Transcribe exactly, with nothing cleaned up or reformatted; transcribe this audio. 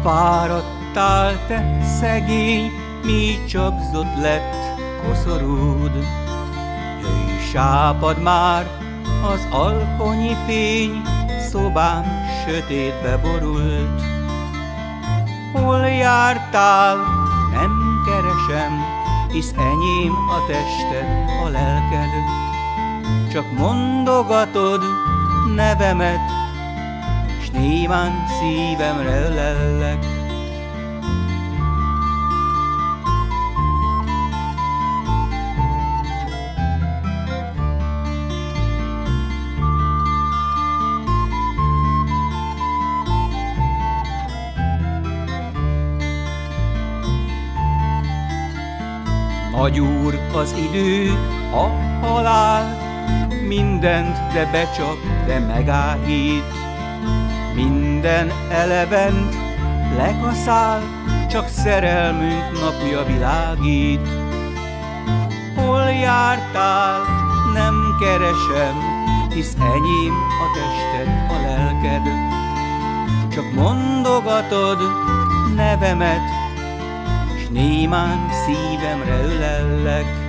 Fáradtál te szegény, mi csapzott lett koszorúd. Jöjj, sápad már az alkonyi fény, szobám sötétbe borult. Hol jártál, nem keresem, hisz enyém a tested, a lelked. Csak mondogatod nevemet, s némán szívemre ölellek. Nagy úr az idő, a halál, mindent de becsap, de megállít. Minden elevent lekaszál, csak szerelmünk napja világít. Hol jártál, nem keresem, hisz enyém a tested, a lelked. Csak mondogatod nevemet, s némán szívemre ölellek.